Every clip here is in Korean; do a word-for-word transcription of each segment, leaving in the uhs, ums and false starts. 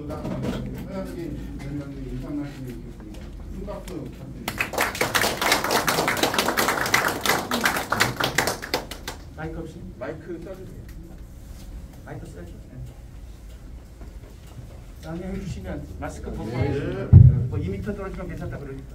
민주당 서현진 위원장님 인사 말씀해 주셨습니다. 큰 박수 부탁드립니다. 마이크 없이? 마이크 써주세요. 마이크 써줘. 양해 해주시면 마스크 벗고 네. 뭐 이 미터 떨어지면 괜찮다 그러니까.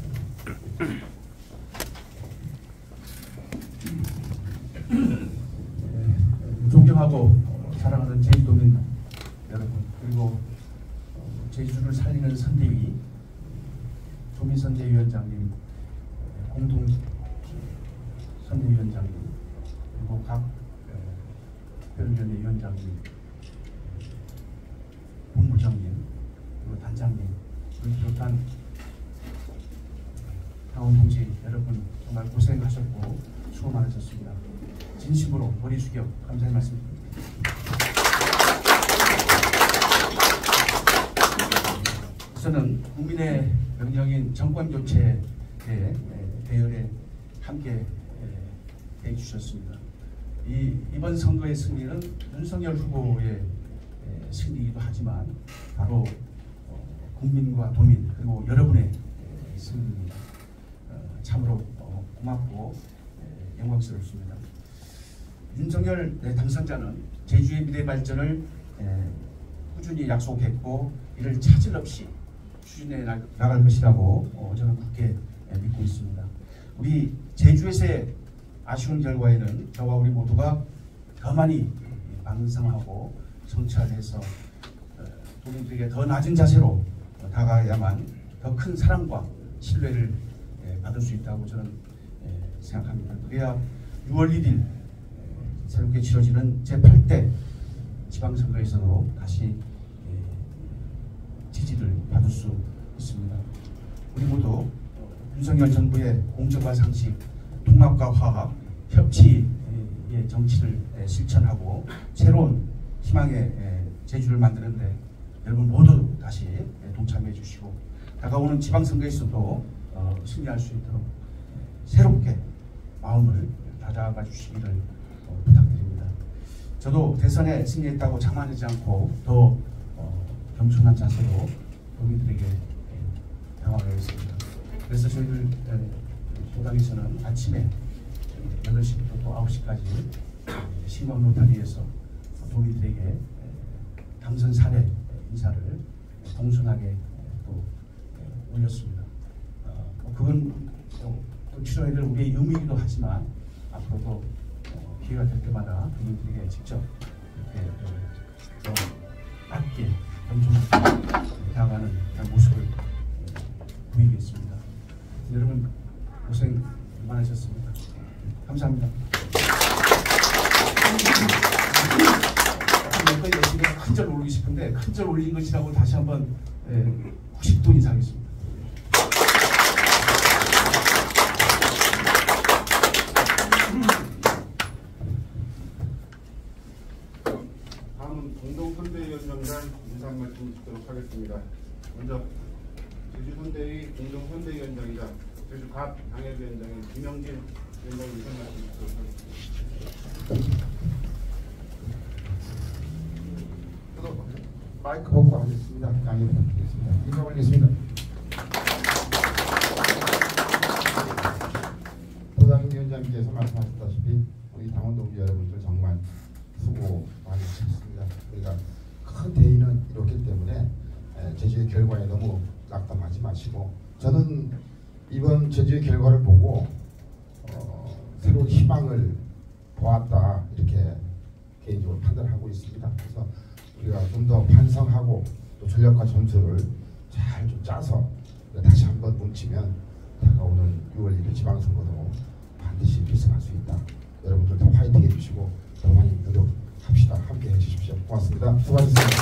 네, 존경하고 사랑하는 제주도민 여러분, 그리고 제주를 살리는 선대위 조민 선대위원장님, 공동 선대위원장님, 그리고 각 특별위원회 위원장님, 본부장님, 그리고 단장님, 그리고 비롯한 당원 동지 여러분 정말 고생하셨고 수고 많으셨습니다. 진심으로 머리 숙여 감사의 말씀드립니다. 저는 국민의 명령인 정권 교체의 대열에 함께 해주셨습니다. 이 이번 선거의 승리는 윤석열 후보의 승리이기도 하지만 바로 국민과 도민 그리고 여러분의 승리입니다. 참으로 고맙고 영광스럽습니다. 윤석열 당선자는 제주의 미래 발전을 꾸준히 약속했고 이를 차질 없이 추진해 나갈 것이라고 저는 굳게 믿고 있습니다. 우리 제주에서의 아쉬운 결과에는 저와 우리 모두가 더 많이 반성하고 성찰해서 도민들에게 더 낮은 자세로 다가야만 더 큰 사랑과 신뢰를 받을 수 있다고 저는 생각합니다. 그래야 유월 일일 새롭게 치러지는 제팔 대 지방선거에서도 다시 지지를 받을 수 있습니다. 우리 모두 윤석열 정부의 공정과 상식, 통합과 화합, 협치의 정치를 실천하고 새로운 희망의 제주를 만드는데 여러분 모두 다시 동참해 주시고 다가오는 지방선거에서도 승리할 수 있도록 새롭게 마음을 다잡아 주시기를 부탁드립니다. 저도 대선에 승리했다고 자만하지 않고 더 겸손한 자세로 도민들에게 다가가겠습니다. 그래서 저희들 도당에서는 아침에 여덟 시부터 또 아홉 시까지 신광 로타리에서 도민들에게 당선 사례 인사를 공손하게 또 올렸습니다. 어, 그건 또, 또 치러야 될 우리의 의무이기도 하지만 앞으로도 어, 기회가 될 때마다 도민들에게 직접 이렇게 좀 낮게 겸손하게 다가가는 그런 모습을 보이겠습니다. 여러분 고생 많으셨습니다. 감사합니다. 거의 열심히 큰 절 올리고 싶은데 큰 절 올린 것이라고 다시 한번 구십 도 인상했습니다. 다음은 공동선대위원장단 인사 말씀 듣도록 하겠습니다. 먼저 제주선대위 공동선대위원장이자 제주갑 당협위원장인 김영진 위원장 인사 말씀 듣도록 하겠습니다. 마이크 벗고 하겠습니다. 양해 부탁드리겠습니다. 인사 올리겠습니다. 도당위원장께서 말씀하셨다시피 우리 당원 동지 여러분들 정말 수고 많이 하셨습니다. 우리가 큰 대의는 이렇기 때문에 제주의 결과에 너무 낙담하지 마시고 저는 이번 제주의 결과를 보고 어, 새로운 희망을 보았다 이렇게 개인적으로 판단하고 있습니다. 그래서 우리가 좀 더 반성하고 또 전략과 전술을 잘 좀 짜서 다시 한번 뭉치면 다가오는 유월 일일 지방선거도 반드시 필승할 수 있다. 여러분들 더 화이팅 해주시고 더 많이 노력합시다. 함께 해주십시오. 고맙습니다. 수고하셨습니다.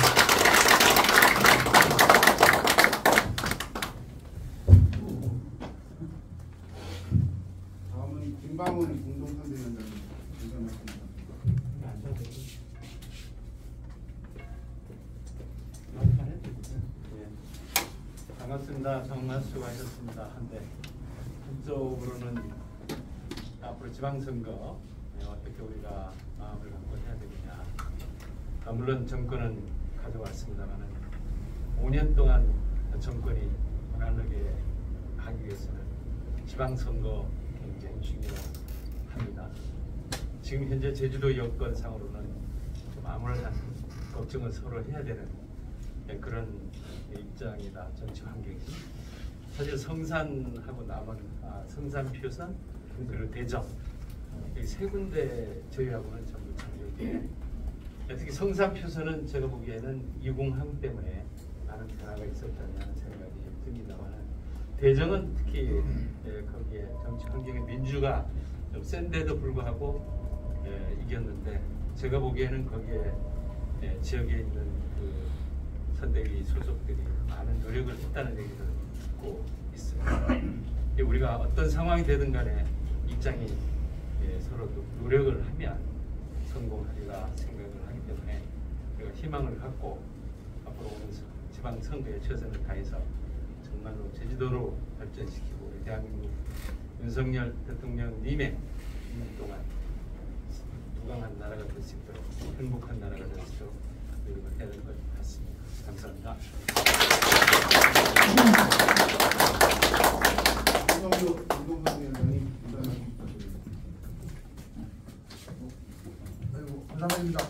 다음은 김방훈 공동선대위원장 인사 말씀입니다. 반갑습니다. 정말 수고하셨습니다. 한데 전적으로는 앞으로 지방선거 어떻게 우리가 마음을 갖고 해야 되느냐. 아, 물론 정권은 가져왔습니다만은 오 년 동안 정권이 무난하게 하기 위해서는 지방선거 굉장히 중요합니다. 지금 현재 제주도 여건상으로는 좀 암울한 걱정을 서로 해야 되는 그런 입장이다. 정치 환경이. 사실 성산하고 남은 아, 성산, 표선 그리고 대전 이 세 군데 저희하고는 전부 장벽이에요. 특히 성산, 표선은 제가 보기에는 이공항 때문에 많은 변화가 있었다는 생각이 듭니다만 대전은 특히 예, 거기에 정치 환경의 민주가 좀 센데도 불구하고 예, 이겼는데 제가 보기에는 거기에 예, 지역에 있는 그 선대위 소속들이 많은 노력을 했다는 얘기를 듣고 있습니다. 우리가 어떤 상황이 되든 간에 입장이 예, 서로 노력을 하면 성공하리라 생각을 하기 때문에 우리가 희망을 갖고 앞으로 오는 지방선거에 최선을 다해서 정말로 제주도로 발전시키고 우리 대한민국 윤석열 대통령님의 이 년 동안 부강한 나라가 될 수 있도록 행복한 나라가 될 수 있도록 노력을 해야 될 것 같습니다. 감사합니다. 이성규 운동선 위원장님 인사 말씀 부탁드립니다. 아이고, 감사합니다.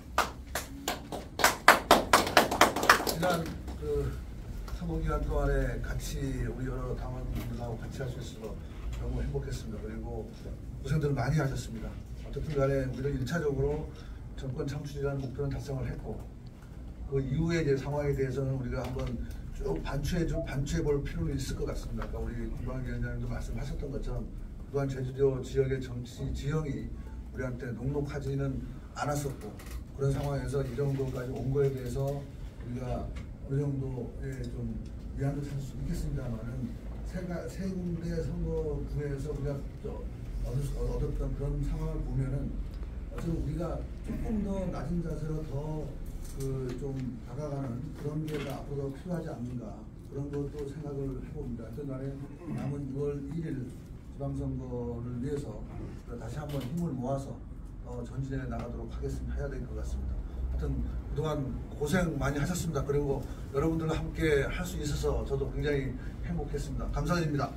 지난 그 삼 호 기간 동안에 같이 우리 여러 당원분들하고 같이 할 수 있어서 너무 행복했습니다. 그리고 고생들을 많이 하셨습니다. 어쨌든 간에 우리는 일 차적으로 정권 창출이라는 목표는 달성을 했고 그 이후에 이제 상황에 대해서는 우리가 한번 쭉 반추해 좀 반추해 볼 필요는 있을 것 같습니다. 아까 우리 김광희 위원장님도 말씀하셨던 것처럼 그동안 제주도 지역의 정치 지형이 우리한테 녹록하지는 않았었고 그런 상황에서 이 정도까지 온 거에 대해서 우리가 어느 정도의 좀 미안도 찾을 수 있겠습니다만은 세, 세 군데 선거구에서 우리가 얻, 얻었던 그런 상황을 보면은 어쨌든 우리가 조금 더 낮은 자세로 더 그 좀 다가가는 그런 게 앞으로 필요하지 않는가 그런 것도 생각을 해봅니다. 하여튼 간에 남은 유월 일일 지방선거를 위해서 다시 한번 힘을 모아서 어, 전진해 나가도록 하겠습니다. 해야 될 것 같습니다. 하여튼 그동안 고생 많이 하셨습니다. 그리고 여러분들과 함께 할 수 있어서 저도 굉장히 행복했습니다. 감사드립니다.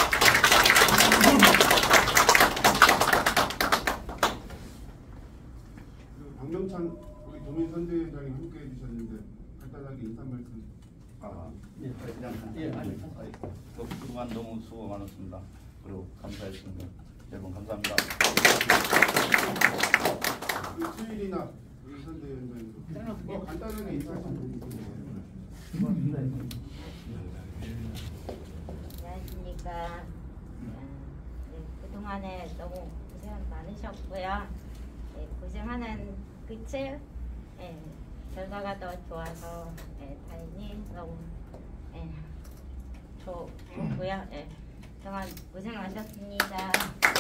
박명찬 우리 도민 선대위원장이 함께 해주셨는데 간단하게 인사 말씀. 아, 예, 그냥 예, 아니, 그 그동안 너무 수고 많았습니다. 그리고 감사했습니다. 여러분 감사합니다. 그 수일이나 우리 선대위원장님 뭐 간단하게 인사하시면 됩니다. 안녕하십니까. 네, 그동안에 너무 고생 많으셨고요. 네, 고생하는 끝을 네, 결과가 더 좋아서 네, 다행히 너무 네, 좋, 좋고요. 네, 그동안 고생하셨습니다.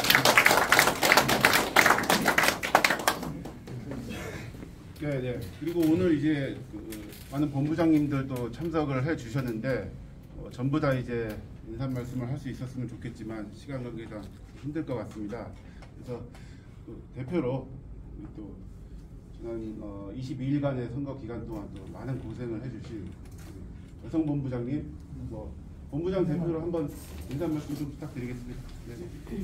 네, 네. 그리고 오늘 이제 그 많은 본부장님들도 참석을 해 주셨는데 어, 전부 다 이제 인사 말씀을 할 수 있었으면 좋겠지만 시간 관계상 힘들 것 같습니다. 그래서 그 대표로 우리 또 지난 어, 이십이 일간의 선거 기간 동안 또 많은 고생을 해주신 여성 본부장님, 뭐 본부장 대표로 한번 인사 말씀 좀 부탁드리겠습니다. 네.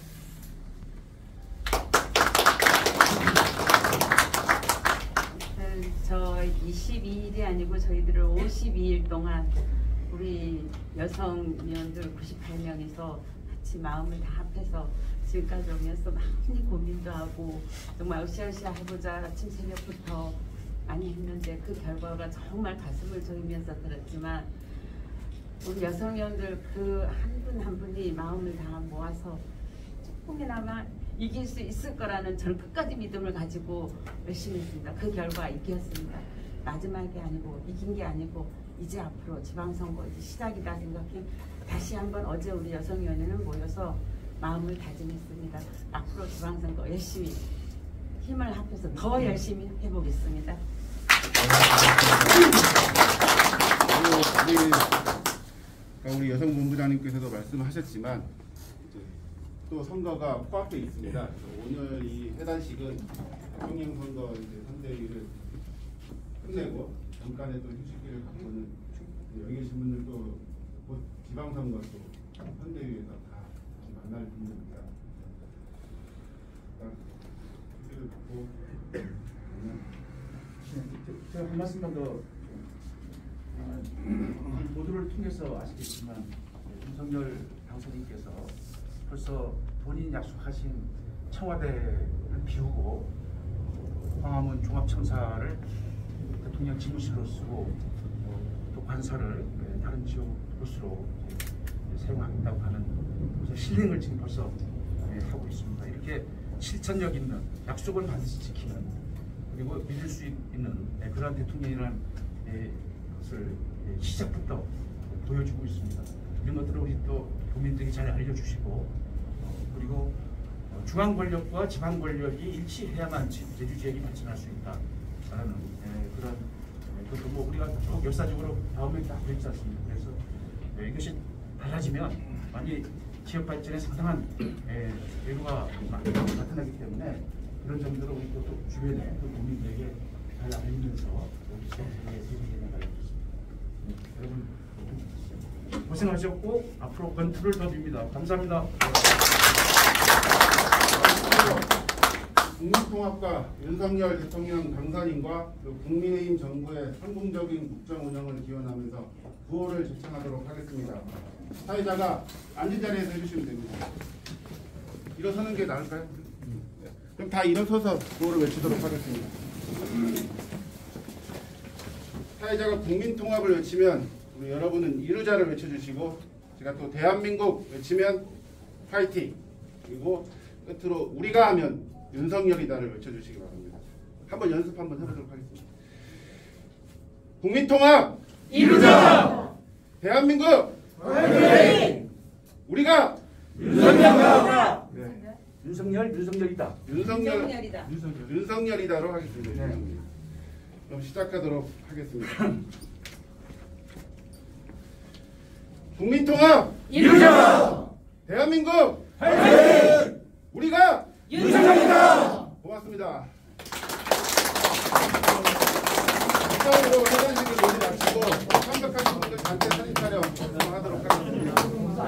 저 이십이 일이 아니고 저희들은 오십이 일 동안 우리 여성 위원들 구십팔 명이서 같이 마음을 다 합해서 지금까지 오면서 많이 고민도 하고 정말 으쌰으쌰 해보자 아침 새벽부터 많이 했는데 그 결과가 정말 가슴을 저으면서 들었지만 우리 여성 위원들 그 한 분 한 분이 마음을 다 모아서 조금이나마 이길 수 있을 거라는 저는 끝까지 믿음을 가지고 열심히 했습니다. 그 결과 이겼습니다. 마지막이 아니고 이긴 게 아니고 이제 앞으로 지방선거 이제 시작이다 생각해 다시 한번 어제 우리 여성위원회는 모여서 마음을 다짐했습니다. 앞으로 지방선거 열심히 힘을 합해서 더 열심히 해보겠습니다. 우리, 우리 여성 본부장님께서도 말씀하셨지만 이제 또 선거가 코앞에 있습니다. 오늘 이 해단식은 대통령 선거 이제 선대위를 끝내고 잠깐의 또 휴식기를 갖고는 여기 계신 분들도 곧 지방선거 또 선대위에서 다 만날 분들입니다. 휴식을 갖고 제가 한 말씀만 더 아, 이 보도를 통해서 아시겠지만 윤석열 당선인께서 벌써 본인이 약속하신 청와대를 비우고 광화문 종합청사를 대통령 집무실로 쓰고 또 관서를 다른 지역 곳으로 사용하겠다고 하는 실행을 지금 벌써 하고 있습니다. 이렇게 실천력 있는 약속을 반드시 지키는 그리고 믿을 수 있는 그러한 대통령이라는 것을 시작부터 보여주고 있습니다. 이런 것들을 우리 또 국민들이 잘 알려주시고 그리고 중앙 권력과 지방 권력이 일치해야만 제주 지역이 발전할 수 있다라는 그런 그것도 뭐 우리가 쭉 역사적으로 다음에 다 그랬지 않습니까? 그래서 이것이 달라지면 많이 지역 발전에 상당한 여유가 나타나기 때문에 그런 점들을 우리 또 주변에 또 국민들에게 잘 알리면서 우리 지역에 세계에 나가겠습니다. 여러분 고생하셨고 앞으로 건투를 더 빕니다. 감사합니다. 국민통합과 윤석열 대통령 당선인과 국민의힘 정부의 성공적인 국정 운영을 기원하면서 구호를 제청하도록 하겠습니다. 사회자가 앉은 자리에서 해주시면 됩니다. 일어서는 게 나을까요? 네. 그럼 다 일어서서 구호를 외치도록 하겠습니다. 사회자가 국민통합을 외치면 우리 여러분은 이루자를 외쳐주시고 제가 또 대한민국 외치면 파이팅 그리고 끝으로 우리가 하면 윤석열이다를 외쳐주시기 바랍니다. 한번 연습 한번 해보도록 하겠습니다. 국민통합 이루자. 대한민국 화이팅! 우리가 윤석열이다. 네. 윤석열, 윤석열이다. 윤석열, 윤석열이다. 윤석열, 윤석열이다로 하겠습니다. 네. 그럼 시작하도록 하겠습니다. 국민통합 이루자. 대한민국 화이팅! 우리가 윤석열이다. 고맙습니다. 이상으로 회관식을 모두 마치고 참석하신 분들 단체 사진 촬영 하도록 하겠습니다.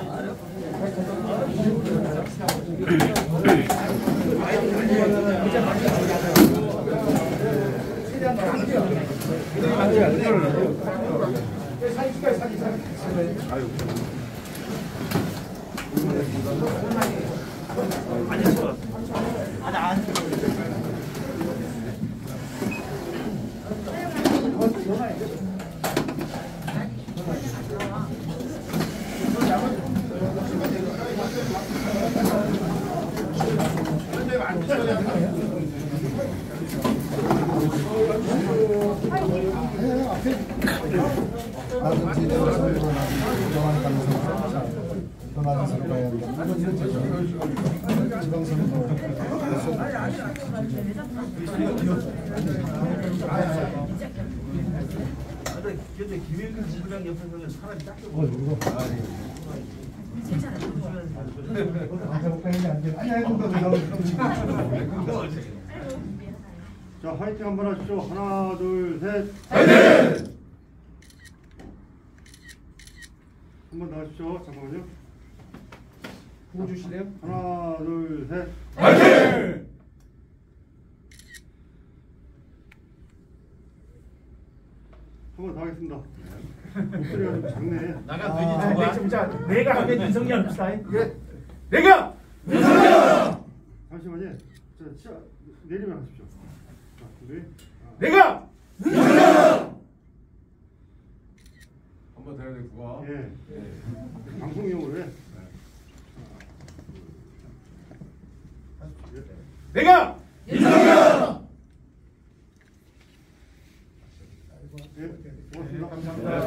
근데 김일근 지부장 옆에서는 사람이 딱 좀. 자, 화이팅 한번 하시죠. 하나, 둘, 셋. 화이팅! 한번 더 하시죠. 잠깐만요. 구호 주실래요? 하나, 둘, 셋. 화이팅! 한 번 더 하겠습니다. 목소리가 좀 작네. 나가 아, 괜히 네, 좀 자, 내가 하면 윤석열 합시다. 그래. 내가 윤석열! 잠시만요. 자, 자, 내리면 하십시오. 자, 준비. 내가 윤석열! 한번 더 해야 돼 그거. 예. 방송용으로 해. 내가 윤석열! 예. 고맙습니다. 감사합니다.